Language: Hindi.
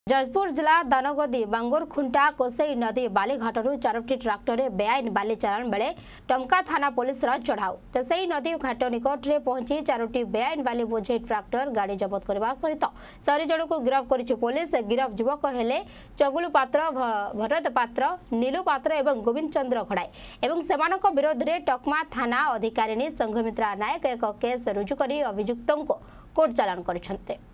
जाजपुर जिला दानगदी बांगुर खुंटा कोसई नदी बालीघाटू 4टी ट्राक्टर बेआईन बाली चालाण बेले टमका थाना पुलिस चढ़ाऊ कोसई नदी घाट निकट में पहुंची 4टी बेआईन बाली बोझे ट्राक्टर गाड़ी जबत करने सहित 4 जन को गिरफ्त कर पुलिस। गिरफ युवक हेले चगुलू पात्र, भरत पात्र, नीलू पात्र और गोविंद चंद्र घड़ाई और सेमानक विरोध में टकमा थाना अधिकारी संघमित्रा नायक एक केस रुजु कर अभियुक्तों को कोर्ट चालाण कर।